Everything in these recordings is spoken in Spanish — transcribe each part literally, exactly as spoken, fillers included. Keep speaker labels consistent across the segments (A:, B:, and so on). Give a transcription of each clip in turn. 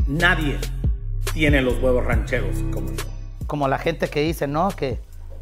A: Nadie tiene los huevos rancheros como yo.
B: Como la gente que dice, ¿no? Que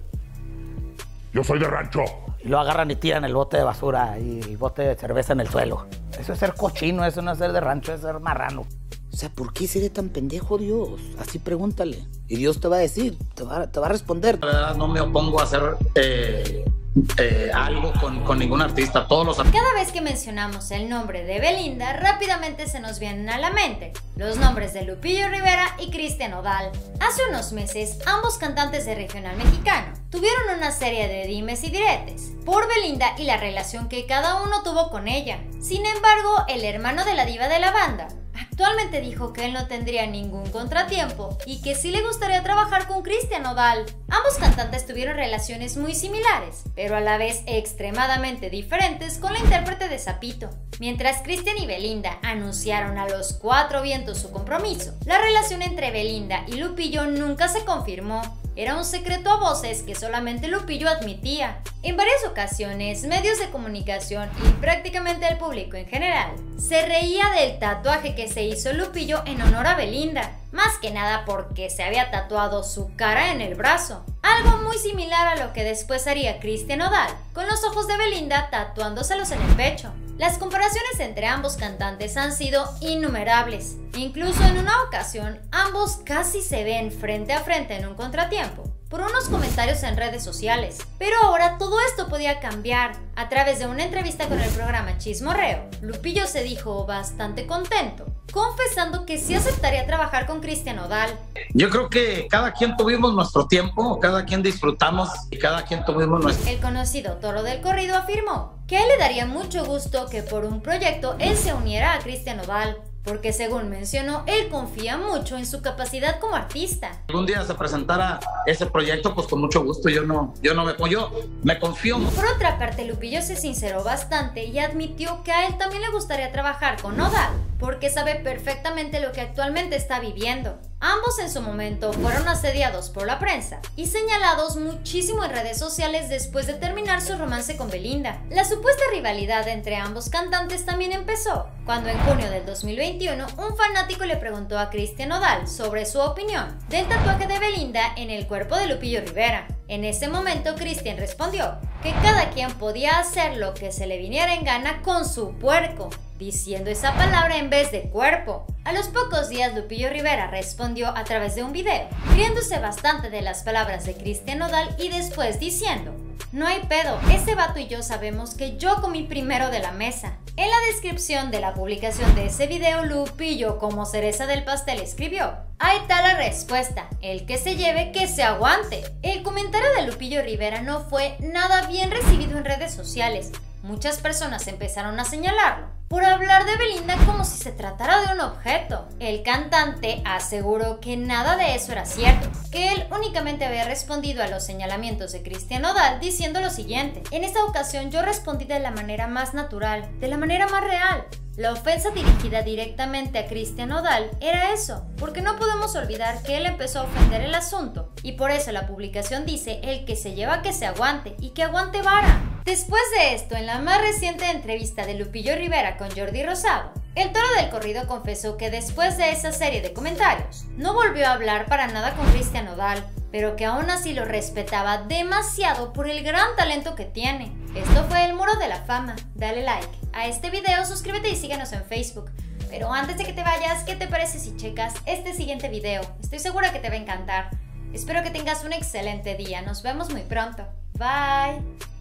C: yo soy de rancho.
B: Y lo agarran y tiran el bote de basura y el bote de cerveza en el suelo. Eso es ser cochino, eso no es ser de rancho, es ser marrano.
D: O sea, ¿por qué seré tan pendejo, Dios? Así pregúntale. Y Dios te va a decir, te va, te va a responder.
E: La verdad, no me opongo a hacer eh, eh, algo con, con ningún artista. Todos los
F: Cada vez que mencionamos el nombre de Belinda, rápidamente se nos vienen a la mente los nombres de Lupillo Rivera y Cristian Nodal. Hace unos meses, ambos cantantes de regional mexicano tuvieron una serie de dimes y diretes por Belinda y la relación que cada uno tuvo con ella. Sin embargo, el hermano de la diva de la banda actualmente dijo que él no tendría ningún contratiempo y que sí le gustaría trabajar con Cristian Nodal. Ambos cantantes tuvieron relaciones muy similares, pero a la vez extremadamente diferentes con la intérprete de Zapito. Mientras Cristian y Belinda anunciaron a los cuatro vientos su compromiso, la relación entre Belinda y Lupillo nunca se confirmó. Era un secreto a voces que solamente Lupillo admitía. En varias ocasiones, medios de comunicación y prácticamente el público en general se reía del tatuaje que se hizo Lupillo en honor a Belinda, más que nada porque se había tatuado su cara en el brazo, algo muy similar a lo que después haría Cristian Nodal, con los ojos de Belinda tatuándoselos en el pecho. Las comparaciones entre ambos cantantes han sido innumerables. Incluso en una ocasión, ambos casi se ven frente a frente en un contratiempo por unos comentarios en redes sociales. Pero ahora todo esto podía cambiar. A través de una entrevista con el programa Chismorreo, Lupillo se dijo bastante contento, confesando que sí aceptaría trabajar con Cristian Nodal.
E: Yo creo que cada quien tuvimos nuestro tiempo, cada quien disfrutamos y cada quien tuvimos nuestro...
F: El conocido Toro del Corrido afirmó que a él le daría mucho gusto que por un proyecto él se uniera a Cristian Nodal, porque según mencionó, él confía mucho en su capacidad como artista.
E: Algún día se presentara ese proyecto, pues con mucho gusto, yo no, yo no me, yo me confío.
F: Por otra parte, Lupillo se sinceró bastante y admitió que a él también le gustaría trabajar con Nodal, porque sabe perfectamente lo que actualmente está viviendo. Ambos en su momento fueron asediados por la prensa y señalados muchísimo en redes sociales después de terminar su romance con Belinda. La supuesta rivalidad entre ambos cantantes también empezó cuando en junio del dos mil veintiuno un fanático le preguntó a Cristian Nodal sobre su opinión del tatuaje de Belinda en el cuerpo de Lupillo Rivera. En ese momento Cristian respondió que cada quien podía hacer lo que se le viniera en gana con su puerco, diciendo esa palabra en vez de cuerpo. A los pocos días Lupillo Rivera respondió a través de un video, riéndose bastante de las palabras de Cristian Nodal y después diciendo: no hay pedo, ese vato y yo sabemos que yo comí primero de la mesa. En la descripción de la publicación de ese video, Lupillo, como cereza del pastel, escribió: ahí está la respuesta, el que se lleve, que se aguante. El comentario de Lupillo Rivera no fue nada bien recibido en redes sociales. Muchas personas empezaron a señalarlo por hablar de Belinda como si se tratara de un objeto. El cantante aseguró que nada de eso era cierto, que él únicamente había respondido a los señalamientos de Cristian Nodal diciendo lo siguiente: en esta ocasión yo respondí de la manera más natural, de la manera más real. La ofensa dirigida directamente a Cristian Nodal era eso, porque no podemos olvidar que él empezó a ofender el asunto, y por eso la publicación dice: el que se lleva que se aguante, y que aguante vara. Después de esto, en la más reciente entrevista de Lupillo Rivera con Jordi Rosado, el Toro del Corrido confesó que después de esa serie de comentarios, no volvió a hablar para nada con Cristian Nodal, pero que aún así lo respetaba demasiado por el gran talento que tiene. Esto fue El Muro de la Fama. Dale like a este video, suscríbete y síguenos en Facebook. Pero antes de que te vayas, ¿qué te parece si checas este siguiente video? Estoy segura que te va a encantar. Espero que tengas un excelente día. Nos vemos muy pronto. Bye.